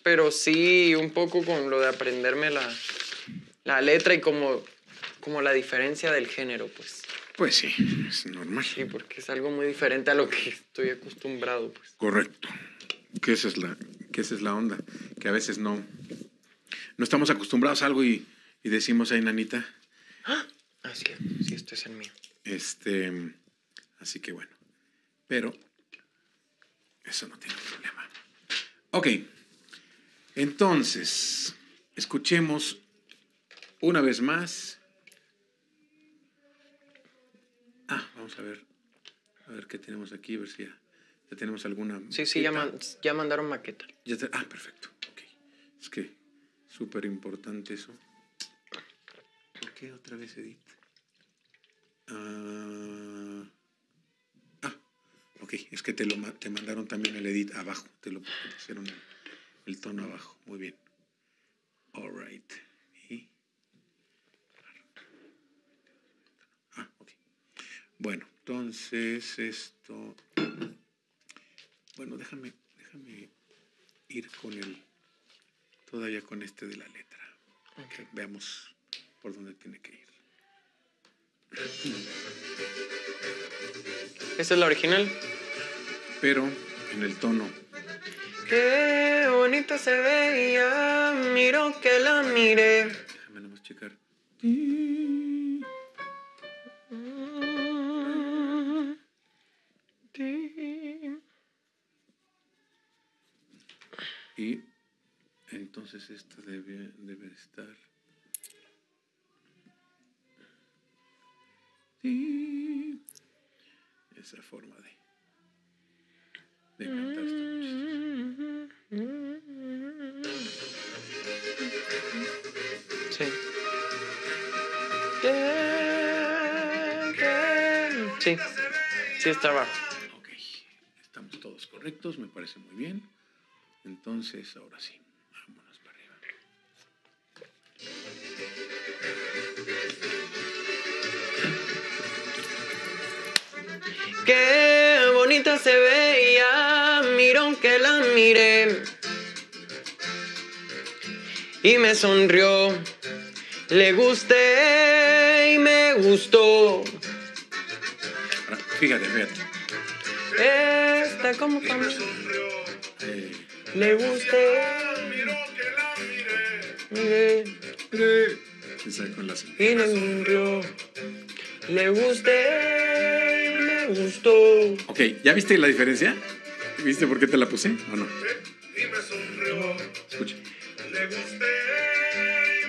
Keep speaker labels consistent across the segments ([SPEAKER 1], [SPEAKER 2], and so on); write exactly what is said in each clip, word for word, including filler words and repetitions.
[SPEAKER 1] pero sí un poco con lo de aprenderme la, la letra y como, como la diferencia del género, pues.
[SPEAKER 2] Pues sí, es normal.
[SPEAKER 1] Sí, porque es algo muy diferente a lo que estoy acostumbrado, pues.
[SPEAKER 2] Correcto. Que esa es la, que esa es la onda. Que a veces no, no estamos acostumbrados a algo y, y decimos, ay, nanita.
[SPEAKER 1] Ah, sí, sí, este es el mío.
[SPEAKER 2] Este, así que bueno. Pero eso no tiene problema. Ok. Entonces, escuchemos una vez más. Ah, vamos a ver. A ver qué tenemos aquí, a ver si ya, ya tenemos alguna.
[SPEAKER 1] Sí, sí, ya, man, ya mandaron maqueta.
[SPEAKER 2] Ya te, ah, perfecto. Okay. Es que súper importante eso. ¿Por qué otra vez Edith? Uh, ah, ok. Es que te, lo, te mandaron también el Edit abajo. Te lo te pusieron el, el tono abajo. Muy bien. All right. Y, ah, ok. Bueno, entonces esto. Bueno, déjame, déjame ir con el. Todavía con este de la letra. Okay. Veamos por dónde tiene que ir.
[SPEAKER 1] ¿Esta es la original?
[SPEAKER 2] Pero en el tono.
[SPEAKER 1] Qué bonita se veía, miro que la miré.
[SPEAKER 2] Déjame nomás checar. Y entonces esta debe, debe estar. Sí. Esa forma de, de cantar esta
[SPEAKER 1] Sí. Sí. Sí estaba.
[SPEAKER 2] Ok. Estamos todos correctos, me parece muy bien. Entonces, ahora sí. Vámonos para arriba.
[SPEAKER 1] Qué bonita se veía, miró que la miré y me sonrió, le gusté y me gustó.
[SPEAKER 2] Ahora, fíjate, fíjate.
[SPEAKER 1] Esta como también
[SPEAKER 2] Eh,
[SPEAKER 1] le gusté,
[SPEAKER 2] miró que la
[SPEAKER 1] miré,
[SPEAKER 2] miré. Esa con las...
[SPEAKER 1] y me sonrió, le gusté y me gustó.
[SPEAKER 2] Ok, ¿ya viste la diferencia? ¿Viste por qué te la puse o no?
[SPEAKER 3] Y me sonrió.
[SPEAKER 2] Escucha.
[SPEAKER 3] Le gusté y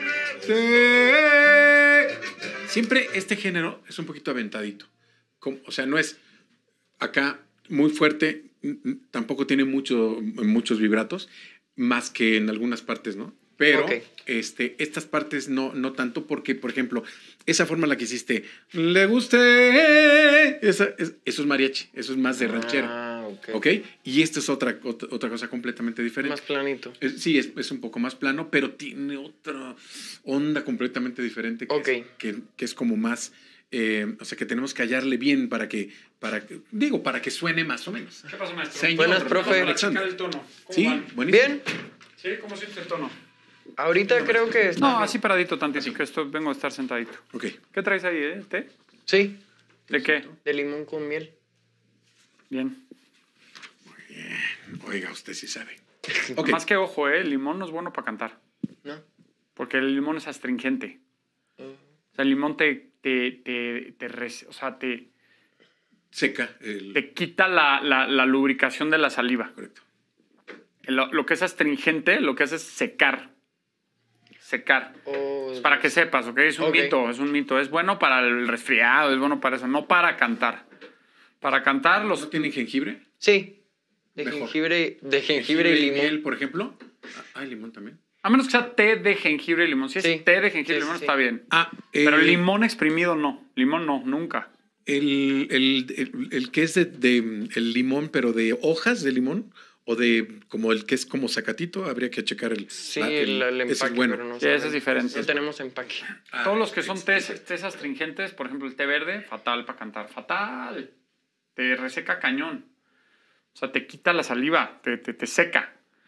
[SPEAKER 3] me gustó.
[SPEAKER 2] Siempre este género es un poquito aventadito. Como, o sea, no es acá muy fuerte, tampoco tiene mucho, muchos vibratos, más que en algunas partes, ¿no? Pero
[SPEAKER 1] okay.
[SPEAKER 2] este, estas partes no, no tanto porque, por ejemplo, esa forma en la que hiciste, le guste, esa, es, eso es mariachi, eso es más de ranchero.
[SPEAKER 1] Ah, ok.
[SPEAKER 2] ¿Ok? Y esta es otra, otra, otra cosa completamente diferente.
[SPEAKER 1] Más planito.
[SPEAKER 2] Es, sí, es, es un poco más plano, pero tiene otra onda completamente diferente que,
[SPEAKER 1] okay.
[SPEAKER 2] es, que, que es como más... Eh, o sea, que tenemos que hallarle bien para que, para que, digo, para que suene más o menos.
[SPEAKER 4] ¿Qué pasa, maestro?
[SPEAKER 2] Señor,
[SPEAKER 1] buenas, profe.
[SPEAKER 4] Para checar el tono. ¿Cómo
[SPEAKER 2] Sí,
[SPEAKER 4] van?
[SPEAKER 2] buenísimo.
[SPEAKER 1] ¿Bien?
[SPEAKER 4] ¿Sí? ¿Cómo sientes el tono?
[SPEAKER 1] Ahorita no, creo que... Está
[SPEAKER 4] no,
[SPEAKER 1] bien.
[SPEAKER 4] así paradito tantito, que esto, vengo a estar sentadito.
[SPEAKER 2] Ok.
[SPEAKER 4] ¿Qué traes ahí, eh? ¿Té?
[SPEAKER 1] Sí.
[SPEAKER 4] ¿De qué?
[SPEAKER 1] De limón con miel.
[SPEAKER 4] Bien.
[SPEAKER 2] Muy bien. Oiga, usted sí sabe. Okay.
[SPEAKER 4] Más que ojo, ¿eh? El limón no es bueno para cantar.
[SPEAKER 1] ¿No?
[SPEAKER 4] Porque el limón es astringente. Uh. O sea, el limón te... te, te, te res, o sea, te...
[SPEAKER 2] Seca. El...
[SPEAKER 4] Te quita la, la, la lubricación de la saliva.
[SPEAKER 2] Correcto.
[SPEAKER 4] Lo, lo que es astringente, lo que hace es secar. Secar.
[SPEAKER 1] Oh,
[SPEAKER 4] para que sepas, ¿ok? Es un
[SPEAKER 1] okay.
[SPEAKER 4] mito, es un mito. Es bueno para el resfriado, es bueno para eso, no para cantar. Para cantar los...
[SPEAKER 2] ¿No tienen jengibre?
[SPEAKER 1] Sí. De
[SPEAKER 2] Mejor.
[SPEAKER 1] jengibre, de jengibre,
[SPEAKER 2] jengibre
[SPEAKER 1] y limón.
[SPEAKER 2] miel, por ejemplo. Ah, limón también.
[SPEAKER 4] A menos que sea té de jengibre y limón. Si es
[SPEAKER 1] sí.
[SPEAKER 4] té de jengibre y
[SPEAKER 1] sí,
[SPEAKER 4] limón,
[SPEAKER 1] sí,
[SPEAKER 4] está
[SPEAKER 1] sí.
[SPEAKER 4] bien.
[SPEAKER 2] Ah,
[SPEAKER 4] eh, Pero
[SPEAKER 2] el
[SPEAKER 4] limón exprimido no. Limón no, nunca.
[SPEAKER 2] El, el, el, el que es de, de el limón, pero de hojas de limón, o de como el que es como zacatito, habría que checar el...
[SPEAKER 1] Sí,
[SPEAKER 2] la,
[SPEAKER 1] el, el empaque,
[SPEAKER 2] ese es bueno.
[SPEAKER 1] pero no
[SPEAKER 4] sí, ese es diferente.
[SPEAKER 1] No tenemos empaque.
[SPEAKER 4] Ah, todos los que son tés, tés astringentes, por ejemplo, el té verde, fatal para cantar. Fatal. Te reseca cañón. O sea, te quita la saliva, te, te, te seca.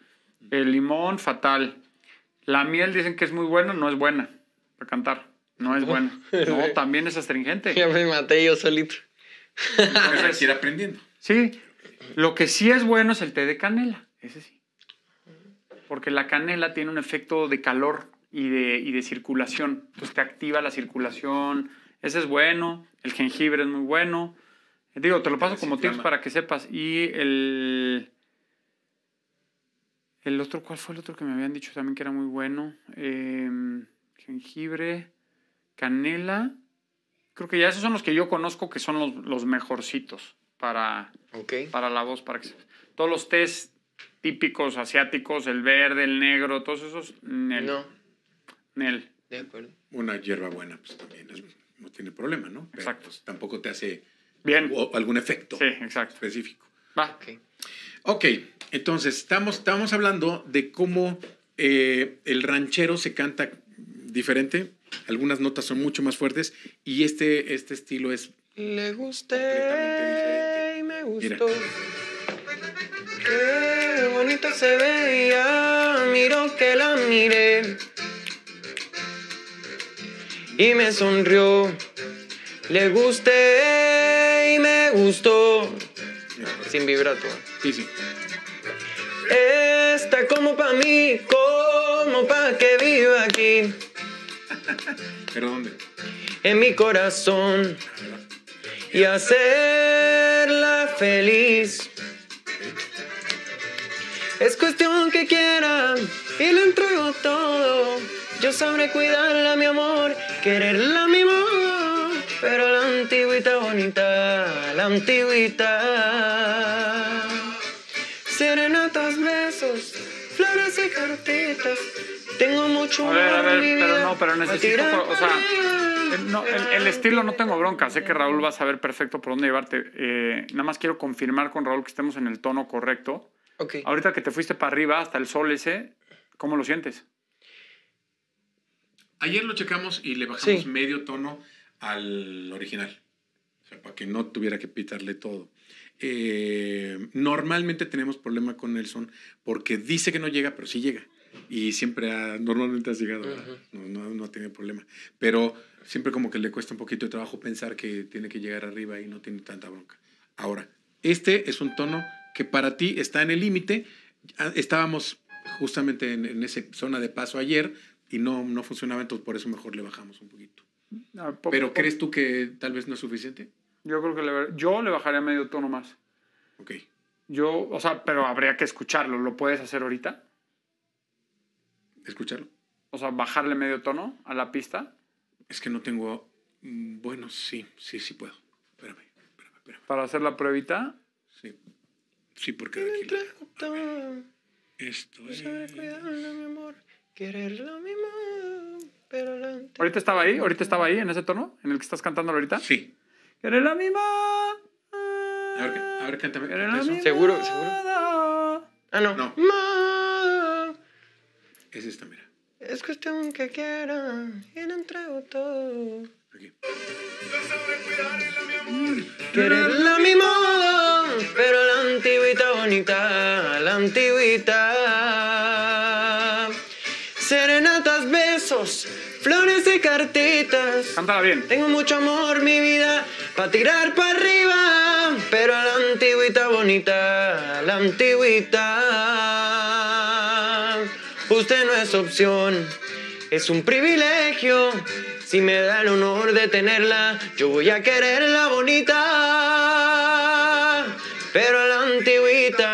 [SPEAKER 4] El limón, fatal. La miel dicen que es muy buena, no es buena para cantar. No es buena. No, también es astringente.
[SPEAKER 1] Ya me maté yo solito.
[SPEAKER 2] Hay que ir aprendiendo.
[SPEAKER 4] Sí, lo que sí es bueno es el té de canela, ese sí. Porque la canela tiene un efecto de calor y de, y de circulación. Entonces te activa la circulación. Ese es bueno. El jengibre es muy bueno. Digo, te lo paso como tips para que sepas. Y el... El otro, ¿cuál fue el otro que me habían dicho también que era muy bueno? Eh, jengibre, canela. Creo que ya esos son los que yo conozco que son los, los mejorcitos para,
[SPEAKER 1] Ok.
[SPEAKER 4] para la voz. Para que se- Todos los tés típicos asiáticos, el verde, el negro, todos esos, Nel.
[SPEAKER 1] No,
[SPEAKER 4] Nel.
[SPEAKER 1] de acuerdo.
[SPEAKER 2] Una hierba buena, pues también es- no tiene problema, ¿no? Pero,
[SPEAKER 4] Exacto.
[SPEAKER 2] pues, tampoco te hace
[SPEAKER 4] Bien.
[SPEAKER 2] o- algún efecto
[SPEAKER 4] Sí, exacto.
[SPEAKER 2] específico.
[SPEAKER 4] Va.
[SPEAKER 1] Ok.
[SPEAKER 2] Ok, entonces estamos, estamos hablando de cómo eh, el ranchero se canta diferente. Algunas notas son mucho más fuertes y este, este estilo es
[SPEAKER 1] Le gusté
[SPEAKER 2] completamente
[SPEAKER 1] y me
[SPEAKER 2] Mira.
[SPEAKER 1] gustó. Qué bonita se veía, miro que la miré y me sonrió. Le gusté y me gustó. Sin vibrato.
[SPEAKER 2] Sí, sí.
[SPEAKER 1] Está como pa' mí, como pa' que viva aquí,
[SPEAKER 2] ¿Pero dónde?
[SPEAKER 1] en mi corazón, y hacerla feliz. Es cuestión que quiera y le entrego todo. Yo sabré cuidarla, mi amor, quererla, mi amor. Pero la antigüita bonita, la antigüita. Serenatas, besos, flores y cartitas. Tengo mucho
[SPEAKER 4] A ver, a
[SPEAKER 1] amor,
[SPEAKER 4] ver,
[SPEAKER 1] mi
[SPEAKER 4] pero
[SPEAKER 1] vida,
[SPEAKER 4] no, pero
[SPEAKER 1] pa'
[SPEAKER 4] necesito,
[SPEAKER 1] tirar
[SPEAKER 4] o sea,
[SPEAKER 1] pa' arriba.
[SPEAKER 4] el, no, el- el estilo no tengo bronca. Sé que Raúl va a saber perfecto por dónde llevarte. Eh, nada más quiero confirmar con Raúl que estemos en el tono correcto.
[SPEAKER 1] Ok.
[SPEAKER 4] Ahorita que te fuiste para arriba hasta el sol ese, ¿cómo lo sientes?
[SPEAKER 2] Ayer lo checamos y le bajamos
[SPEAKER 1] Sí.
[SPEAKER 2] medio tono al original. O sea, para que no tuviera que pitarle todo. Eh, normalmente tenemos problema con Nelson porque dice que no llega, pero sí llega. Y siempre ha, normalmente has llegado, ¿verdad? no, no, no tiene problema. Pero siempre como que le cuesta un poquito de trabajo pensar que tiene que llegar arriba y no tiene tanta bronca. Ahora, este es un tono que para ti está en el límite. Ah, Estábamos justamente en, en esa zona de paso ayer y no, no funcionaba, entonces por eso mejor le bajamos un poquito.
[SPEAKER 4] Ah, po-
[SPEAKER 2] ¿Pero
[SPEAKER 4] po-
[SPEAKER 2] crees tú que tal vez no es suficiente?
[SPEAKER 4] Yo creo que le, yo le bajaría medio tono más.
[SPEAKER 2] Ok.
[SPEAKER 4] Yo, o sea, pero habría que escucharlo. ¿Lo puedes hacer ahorita?
[SPEAKER 2] ¿Escucharlo?
[SPEAKER 4] O sea, bajarle medio tono a la pista
[SPEAKER 2] Es que no tengo... mm, Bueno, sí, sí, sí puedo. Espérame, espérame, espérame.
[SPEAKER 4] para hacer la pruebita.
[SPEAKER 2] Sí, sí, porque de aquí...
[SPEAKER 1] Entrego todo.
[SPEAKER 2] Esto
[SPEAKER 1] Yo
[SPEAKER 2] es...
[SPEAKER 1] sabré cuidarla, mi amor, quererla, mi amor. Pero la antigüita.
[SPEAKER 4] ¿Ahorita estaba ahí? ¿Ahorita estaba ahí en ese tono en el que estás cantando ahorita?
[SPEAKER 2] Sí.
[SPEAKER 4] Eres la misma.
[SPEAKER 2] A ver, a ver, cántame.
[SPEAKER 4] Eres
[SPEAKER 2] canta
[SPEAKER 4] la
[SPEAKER 2] eso.
[SPEAKER 4] misma.
[SPEAKER 1] ¿Seguro, seguro? Ah, no.
[SPEAKER 2] No.
[SPEAKER 1] Ma,
[SPEAKER 2] Es esta, mira.
[SPEAKER 1] es cuestión que quiera y le entrego todo.
[SPEAKER 2] Aquí.
[SPEAKER 1] Quererla a mi modo, pero la antigüita bonita, la antigüita. Serenatas, besos, flores y cartitas.
[SPEAKER 4] Cántala bien.
[SPEAKER 1] Tengo mucho amor, mi vida, pa' tirar pa' arriba. Pero la antigüita bonita, la antigüita. Usted no es opción, es un privilegio. Si me da el honor de tenerla, yo voy a quererla bonita. Pero la antigüita.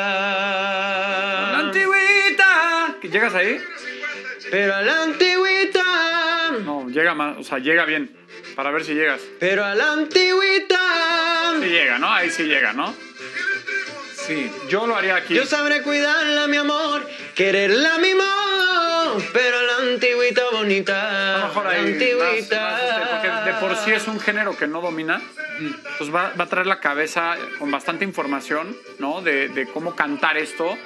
[SPEAKER 4] La antigüita. ¿Que ¿Llegas ahí?
[SPEAKER 1] Pero a la antigüita.
[SPEAKER 4] No, llega más, o sea, llega bien. Para ver si llegas.
[SPEAKER 1] Pero a la antigüita.
[SPEAKER 4] Sí llega, ¿no? Ahí sí llega, ¿no?
[SPEAKER 2] Sí.
[SPEAKER 4] Yo lo haría aquí.
[SPEAKER 1] Yo sabré cuidarla, mi amor, quererla, mi amor, pero la antigüita bonita,
[SPEAKER 4] A lo mejor
[SPEAKER 1] la
[SPEAKER 4] ahí más-
[SPEAKER 1] antigüita.
[SPEAKER 4] más, este, porque de por sí es un género que no domina. Pues va, va a traer la cabeza con bastante información, ¿no? De, de cómo cantar esto.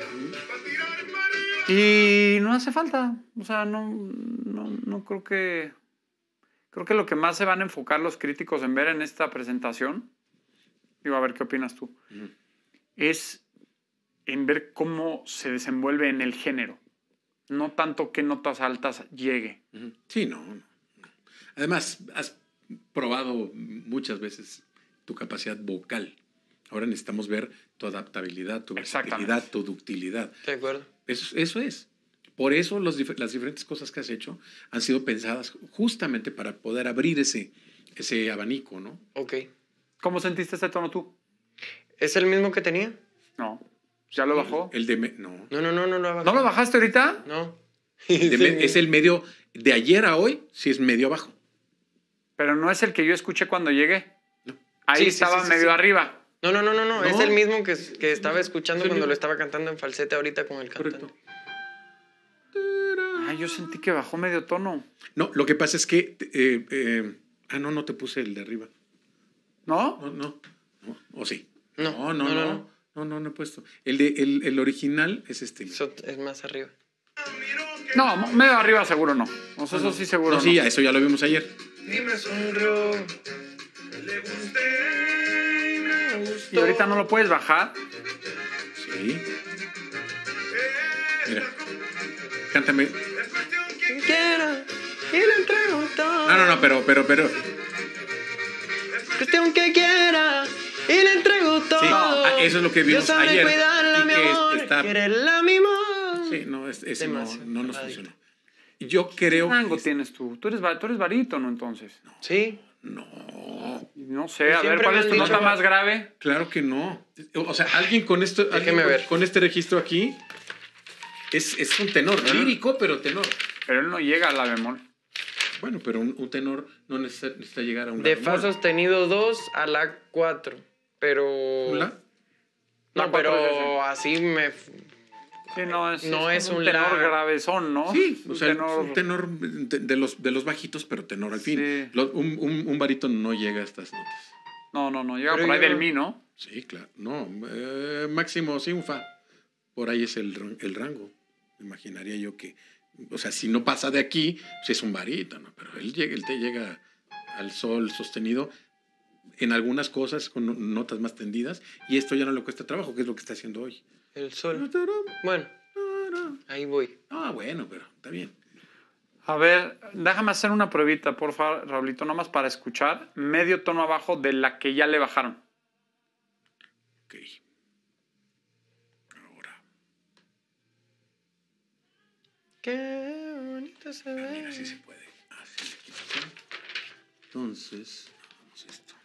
[SPEAKER 4] Y no hace falta. O sea, no, no, no creo que... Creo que lo que más se van a enfocar los críticos en ver en esta presentación, digo, a ver qué opinas tú, es en ver cómo se desenvuelve en el género. No tanto qué notas altas llegue.
[SPEAKER 2] Ujú. Sí, no, no, no. Además, has probado muchas veces tu capacidad vocal. Ahora necesitamos ver tu adaptabilidad, tu versatilidad, tu ductilidad.
[SPEAKER 1] De acuerdo.
[SPEAKER 2] Eso, eso es. Por eso los, dif- las diferentes cosas que has hecho han sido pensadas justamente para poder abrir ese, ese abanico, ¿no?
[SPEAKER 1] Ok.
[SPEAKER 4] ¿Cómo sentiste este tono tú?
[SPEAKER 1] ¿Es el mismo que tenía?
[SPEAKER 4] No. ¿Ya lo bajó?
[SPEAKER 2] El de... me- no.
[SPEAKER 1] No, no, no, no lo ha
[SPEAKER 4] ¿No
[SPEAKER 1] bajado.
[SPEAKER 4] lo bajaste ahorita?
[SPEAKER 1] No.
[SPEAKER 2] De me- es el medio... De ayer a hoy, sí es medio abajo.
[SPEAKER 4] Pero no es el que yo escuché cuando llegué.
[SPEAKER 2] No.
[SPEAKER 4] Ahí
[SPEAKER 1] Sí, sí,
[SPEAKER 4] estaba
[SPEAKER 1] sí, sí,
[SPEAKER 4] medio
[SPEAKER 1] sí.
[SPEAKER 4] arriba.
[SPEAKER 1] No, no, no, no, no.
[SPEAKER 2] No.
[SPEAKER 1] Es el mismo que, que estaba escuchando
[SPEAKER 2] Es el
[SPEAKER 1] cuando
[SPEAKER 2] mismo.
[SPEAKER 1] lo estaba cantando en falsete ahorita con el cantante.
[SPEAKER 2] Correcto.
[SPEAKER 4] Ay, yo sentí que bajó medio tono.
[SPEAKER 2] No, lo que pasa es que... eh, eh, ah, no, no te puse el de arriba.
[SPEAKER 4] ¿No?
[SPEAKER 2] No, no. no. ¿O sí?
[SPEAKER 1] No,
[SPEAKER 2] no, no.
[SPEAKER 1] no,
[SPEAKER 2] No,
[SPEAKER 1] no,
[SPEAKER 2] no,
[SPEAKER 1] no.
[SPEAKER 2] no, no, no he puesto. El, de, el, el original es este.
[SPEAKER 1] Eso es más arriba.
[SPEAKER 4] No, medio arriba seguro no. O sea, eso sí seguro
[SPEAKER 2] No,
[SPEAKER 4] no.
[SPEAKER 2] sí, ya, eso ya lo vimos ayer.
[SPEAKER 3] Y me sonrió. Le gusté y me gustó.
[SPEAKER 4] ¿Y ahorita no lo puedes bajar?
[SPEAKER 2] Sí. Mira. Cántame.
[SPEAKER 1] Quien quiera y le entrego todo.
[SPEAKER 2] No, no, no, pero, pero, pero.
[SPEAKER 1] Cuestión que quiera y le entrego todo.
[SPEAKER 2] Sí, ah, eso es lo que vimos
[SPEAKER 1] Yo sabré
[SPEAKER 2] ayer,
[SPEAKER 1] cuidarla,
[SPEAKER 2] y
[SPEAKER 1] mi
[SPEAKER 2] que
[SPEAKER 1] amor,
[SPEAKER 2] está-
[SPEAKER 1] quererla, mi amor.
[SPEAKER 2] Sí, no, es- ese no,
[SPEAKER 1] Demasiado
[SPEAKER 2] no nos
[SPEAKER 1] clarito.
[SPEAKER 2] funcionó. Yo creo
[SPEAKER 4] ¿Qué rango
[SPEAKER 2] que...
[SPEAKER 4] tienes tú? Tú eres, ba- tú eres barítono, entonces.
[SPEAKER 1] Sí.
[SPEAKER 2] No,
[SPEAKER 4] No sé, a ver,
[SPEAKER 1] Siempre
[SPEAKER 4] ¿cuál
[SPEAKER 1] me
[SPEAKER 4] es
[SPEAKER 1] han
[SPEAKER 4] tu
[SPEAKER 1] dicho-
[SPEAKER 4] nota más grave?
[SPEAKER 2] claro que no. O sea, alguien con esto, alguien
[SPEAKER 1] Déjeme
[SPEAKER 2] con,
[SPEAKER 1] ver.
[SPEAKER 2] con este registro aquí es, es un tenor lírico, pero tenor.
[SPEAKER 4] Pero él no llega a la bemol.
[SPEAKER 2] Bueno, pero un, un tenor no necesita, necesita llegar a un
[SPEAKER 1] De fa sostenido dos a la cuatro. Pero.
[SPEAKER 2] ¿Un la?
[SPEAKER 1] No,
[SPEAKER 4] La cuatro
[SPEAKER 1] pero así me.
[SPEAKER 4] Sí, no es,
[SPEAKER 1] No es
[SPEAKER 4] como
[SPEAKER 1] un
[SPEAKER 4] tenor
[SPEAKER 1] la-
[SPEAKER 4] gravezón, ¿no?
[SPEAKER 2] Sí, o
[SPEAKER 4] Un
[SPEAKER 2] sea,
[SPEAKER 4] tenor-
[SPEAKER 2] un tenor de, de los, de los bajitos, pero tenor al fin.
[SPEAKER 4] Sí.
[SPEAKER 2] Lo- un, un, un barítono no llega a estas notas.
[SPEAKER 4] No, no, no, llega
[SPEAKER 1] Pero
[SPEAKER 4] por ahí
[SPEAKER 1] yo-
[SPEAKER 4] del mi, ¿no?
[SPEAKER 2] Sí, claro. No, eh, máximo sí, un fa. Por ahí es el, ran- el rango. Imaginaría yo que, o sea, si no pasa de aquí, pues es un barítono, pero él, llega, él te llega al sol sostenido en algunas cosas con no- notas más tendidas y esto ya no le cuesta trabajo, que es lo que está haciendo hoy.
[SPEAKER 1] El sol. Bueno, ahí voy.
[SPEAKER 2] Ah, bueno, pero está bien.
[SPEAKER 4] A ver, déjame hacer una pruebita, por favor, Raulito, nomás para escuchar. Medio tono abajo de la que ya le bajaron.
[SPEAKER 2] Ok. Ahora,
[SPEAKER 1] Qué bonito se ve.
[SPEAKER 2] mira, así se puede. Así se quita así. Entonces, vamos a esto.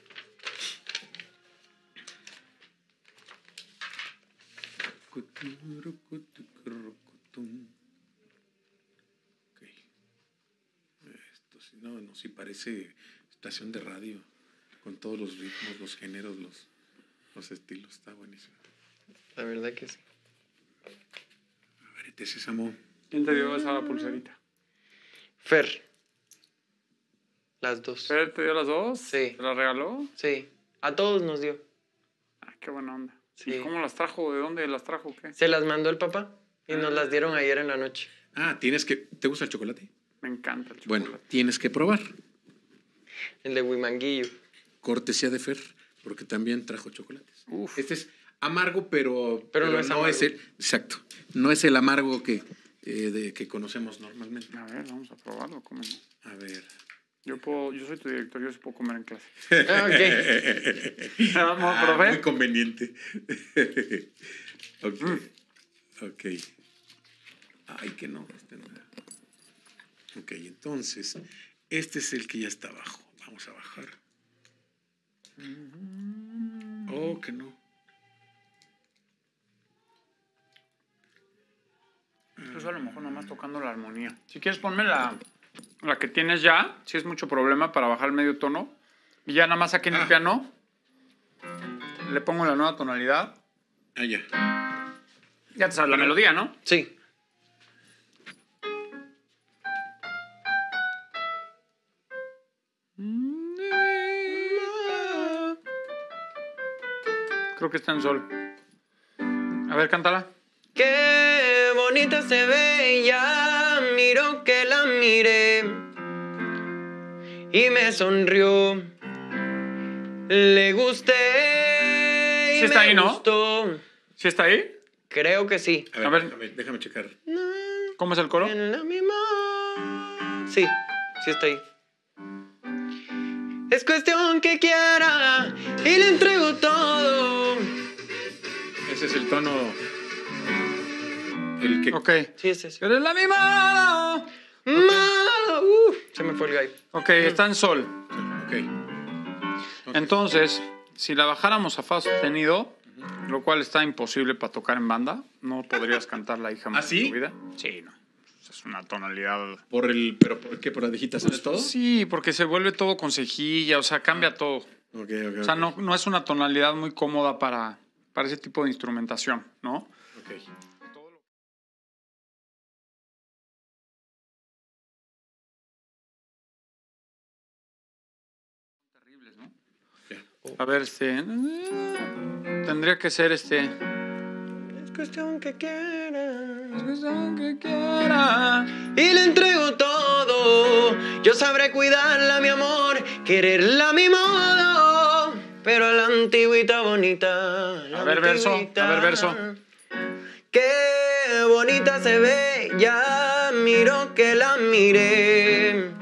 [SPEAKER 2] Ok. Esto sí, no, no, sí parece estación de radio, con todos los ritmos, los géneros, los, los estilos. Está buenísimo.
[SPEAKER 1] La verdad que sí.
[SPEAKER 2] A ver, te sésamo.
[SPEAKER 4] ¿Quién te dio esa pulserita?
[SPEAKER 1] Fer. Las dos.
[SPEAKER 4] ¿Fer te dio las dos?
[SPEAKER 1] Sí.
[SPEAKER 4] ¿Te las regaló?
[SPEAKER 1] Sí. A todos nos dio.
[SPEAKER 4] Ay, qué buena onda.
[SPEAKER 1] Sí.
[SPEAKER 4] ¿Y cómo las trajo? ¿De dónde las trajo? o ¿Qué?
[SPEAKER 1] Se las mandó el papá y nos las dieron ayer en la noche.
[SPEAKER 2] Ah, tienes que... ¿Te gusta el chocolate?
[SPEAKER 4] Me encanta el chocolate.
[SPEAKER 2] Bueno, tienes que probar.
[SPEAKER 1] El de Huimanguillo.
[SPEAKER 2] Cortesía de Fer, porque también trajo chocolates.
[SPEAKER 4] Uf.
[SPEAKER 2] Este es amargo, pero,
[SPEAKER 1] Pero no es amargo.
[SPEAKER 2] el... Exacto. No es el amargo que, eh, de, que conocemos normalmente.
[SPEAKER 4] A ver, vamos a probarlo. ¿Cómo no?
[SPEAKER 2] A ver...
[SPEAKER 4] Yo, puedo, yo soy tu director, yo sí puedo comer en clase.
[SPEAKER 1] Ah, ok.
[SPEAKER 4] Vamos,
[SPEAKER 2] Ah,
[SPEAKER 4] profe.
[SPEAKER 2] muy conveniente. Ok. Ok. Ay, que no. Este no. Ok, entonces, este es el que ya está abajo. Vamos a bajar. Oh, que no.
[SPEAKER 4] Pues a lo mejor nomás tocando la armonía. Si quieres ponme la, la que tienes ya, si es mucho problema para bajar el medio tono. Y ya nada más aquí en el
[SPEAKER 2] Ah.
[SPEAKER 4] piano le pongo la nueva tonalidad.
[SPEAKER 2] Ah, ya.
[SPEAKER 4] Ya te sabes la melodía, ¿no?
[SPEAKER 1] Sí.
[SPEAKER 4] Creo que está en sol. A ver, cántala.
[SPEAKER 1] Qué bonita se ve, ya miro que la miré y me sonrió. Le gusté y
[SPEAKER 4] Sí está
[SPEAKER 1] me
[SPEAKER 4] ahí, ¿no?
[SPEAKER 1] gustó.
[SPEAKER 4] ¿Sí está ahí?
[SPEAKER 1] Creo que sí.
[SPEAKER 2] A ver,
[SPEAKER 4] A ver.
[SPEAKER 2] Déjame, déjame checar.
[SPEAKER 4] ¿Cómo es el coro?
[SPEAKER 1] En la misma... Sí, sí está ahí. Es cuestión que quiera y le entrego todo.
[SPEAKER 2] Ese es el tono. El que.
[SPEAKER 4] Ok.
[SPEAKER 1] Sí, es ese.
[SPEAKER 4] Eres la misma.
[SPEAKER 1] Ma- uh, se me fue el gallo.
[SPEAKER 4] Ok, está en sol.
[SPEAKER 2] Ok.
[SPEAKER 4] Entonces, si la bajáramos a fa sostenido, lo cual está imposible para tocar en banda, no podrías cantarla ahí jamás
[SPEAKER 2] ¿Ah, sí?
[SPEAKER 4] en tu vida. Sí, no. Es una tonalidad.
[SPEAKER 2] Por el. ¿Pero por qué? ¿Por las digitaciones todo?
[SPEAKER 4] Sí, porque se vuelve todo con cejilla, o sea, cambia todo.
[SPEAKER 2] Ok, ok.
[SPEAKER 4] O sea,
[SPEAKER 2] ok.
[SPEAKER 4] no, no es una tonalidad muy cómoda para, para ese tipo de instrumentación, ¿no?
[SPEAKER 2] Ok.
[SPEAKER 4] Terribles, ¿no?
[SPEAKER 2] Ya.
[SPEAKER 4] A ver, este. Tendría que ser este.
[SPEAKER 1] Es cuestión que quiera
[SPEAKER 4] Que quiera.
[SPEAKER 1] y le entrego todo. Yo sabré cuidarla, mi amor, quererla a mi modo. Pero a la antigüita bonita. la
[SPEAKER 4] A ver, verso,
[SPEAKER 1] antigüita.
[SPEAKER 4] a ver, verso.
[SPEAKER 1] Qué bonita se ve, ya miro que la miré.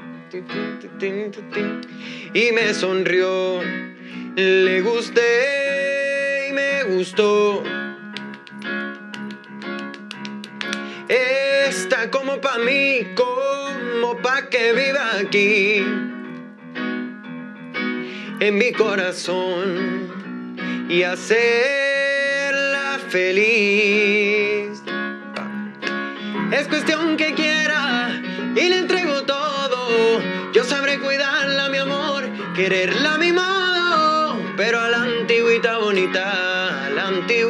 [SPEAKER 1] Y me sonrió, le gusté y me gustó. Está como pa' mí, como pa' que viva aquí, en mi corazón, y hacerla feliz. Es cuestión que quiera y le entrego todo. Yo sabré cuidarla, mi amor, quererla a mi modo. Pero a la antigüita bonita, a la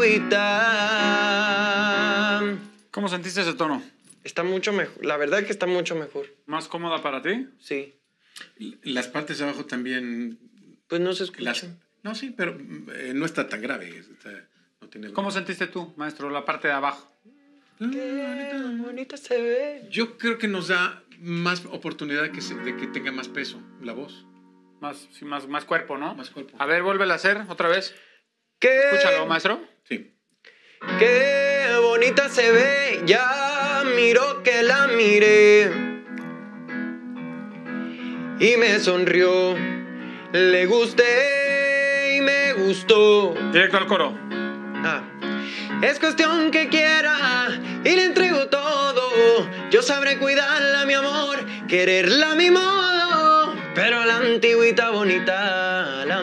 [SPEAKER 1] antigüita.
[SPEAKER 4] ¿Cómo sentiste ese tono?
[SPEAKER 1] Está mucho mejor. La verdad que está mucho mejor.
[SPEAKER 4] ¿Más cómoda para ti?
[SPEAKER 1] Sí.
[SPEAKER 2] Las partes de abajo también.
[SPEAKER 1] Pues no se escucha.
[SPEAKER 2] Las, no, sí, pero eh, no está tan grave. Está- no tiene-
[SPEAKER 4] ¿Cómo sentiste tú, maestro, la parte de abajo?
[SPEAKER 1] Qué bonita se ve.
[SPEAKER 2] Yo creo que nos da más oportunidad de que, se- de que tenga más peso la voz.
[SPEAKER 4] Más, sí, más, más cuerpo, ¿no?
[SPEAKER 2] Más cuerpo.
[SPEAKER 4] A ver, vuélvela a hacer otra vez.
[SPEAKER 1] Qué,
[SPEAKER 4] Escúchalo, maestro.
[SPEAKER 2] Sí.
[SPEAKER 1] qué bonita se ve. Ya miro que la miré. Y me sonrió. Le gusté y me gustó.
[SPEAKER 4] Directo al coro.
[SPEAKER 1] Ah. Es cuestión que quiera y le entrego todo. Yo sabré cuidarla, mi amor, quererla a mi modo. Pero la antigüita bonita, la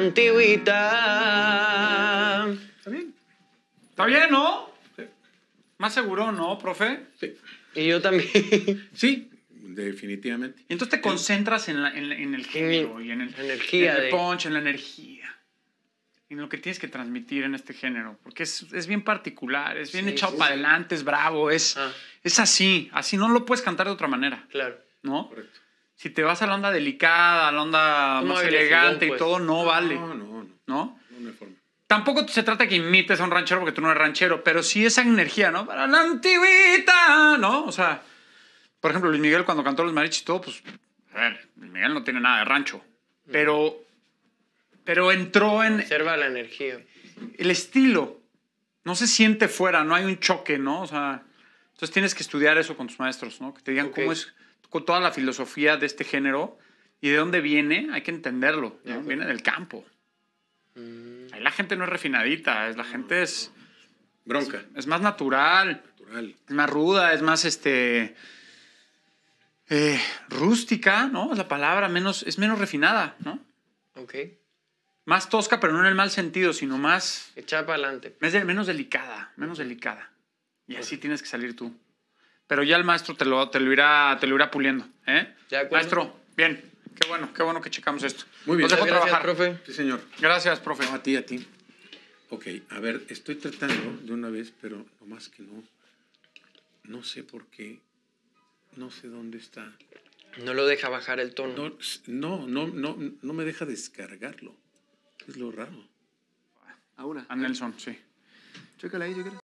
[SPEAKER 1] antigüita.
[SPEAKER 2] ¿Está bien?
[SPEAKER 4] ¿Está bien, no? Más seguro, ¿no, profe?
[SPEAKER 2] Sí.
[SPEAKER 1] Y yo también.
[SPEAKER 2] Sí, definitivamente.
[SPEAKER 4] Y entonces te concentras en, la- en, la- en el género y en el,
[SPEAKER 1] Energía
[SPEAKER 4] en el
[SPEAKER 1] de-
[SPEAKER 4] punch, en la energía. En lo que tienes que transmitir en este género. Porque es, es bien particular, es bien
[SPEAKER 1] Sí,
[SPEAKER 4] echado
[SPEAKER 1] sí,
[SPEAKER 4] para
[SPEAKER 1] sí.
[SPEAKER 4] adelante, es bravo, es,
[SPEAKER 1] Ah.
[SPEAKER 4] es así. Así no lo puedes cantar de otra manera,
[SPEAKER 1] Claro.
[SPEAKER 4] ¿no?
[SPEAKER 2] Correcto.
[SPEAKER 4] Si te vas a la onda delicada, a la onda
[SPEAKER 1] Como
[SPEAKER 4] más
[SPEAKER 1] agresivón,
[SPEAKER 4] elegante y
[SPEAKER 1] pues.
[SPEAKER 4] todo, no vale,
[SPEAKER 2] No, no, no.
[SPEAKER 4] ¿no?
[SPEAKER 2] No, no hay forma.
[SPEAKER 4] Tampoco se trata que imites a un ranchero porque tú no eres ranchero, pero sí esa energía, ¿no? Para la antigüita, ¿no? O sea, por ejemplo, Luis Miguel cuando cantó Los Mariachis y todo, pues, a ver, Luis Miguel no tiene nada de rancho, pero, pero entró en
[SPEAKER 1] Observa la energía.
[SPEAKER 4] el estilo. No se siente fuera, no hay un choque, ¿no? O sea, entonces tienes que estudiar eso con tus maestros, ¿no? Que te digan
[SPEAKER 1] Ok.
[SPEAKER 4] cómo es con toda la filosofía de este género y de dónde viene, hay que entenderlo, ¿no?
[SPEAKER 1] acuerdo.
[SPEAKER 4] Viene del campo.
[SPEAKER 1] Mm,
[SPEAKER 4] Ahí la gente no es refinadita, es, la gente es,
[SPEAKER 2] Bronca.
[SPEAKER 4] es más natural,
[SPEAKER 2] Natural.
[SPEAKER 4] es más ruda, es más este eh, rústica, ¿no? Es la palabra, menos, es menos refinada, ¿no?
[SPEAKER 1] ok.
[SPEAKER 4] Más tosca, pero no en el mal sentido, sino más,
[SPEAKER 1] Echar para adelante.
[SPEAKER 4] más de- menos delicada, menos delicada. Y así tienes que salir tú. Pero ya el maestro te lo, te lo, irá, te lo irá puliendo, ¿eh?
[SPEAKER 1] De acuerdo.
[SPEAKER 4] Maestro, bien, qué bueno, qué bueno que checamos esto.
[SPEAKER 2] Muy bien.
[SPEAKER 4] Los dejo
[SPEAKER 1] Muchas gracias,
[SPEAKER 4] trabajar.
[SPEAKER 1] profe.
[SPEAKER 2] Sí, señor.
[SPEAKER 4] Gracias, profe.
[SPEAKER 2] No, a ti, a ti. Ok, a ver, estoy tratando de una vez, pero nomás que no. No sé por qué. No sé dónde está.
[SPEAKER 1] No lo deja bajar el tono.
[SPEAKER 2] No, no, no, no, no me deja descargarlo. Es lo raro.
[SPEAKER 4] A Nelson, sí.
[SPEAKER 5] Chécala ahí, chécala.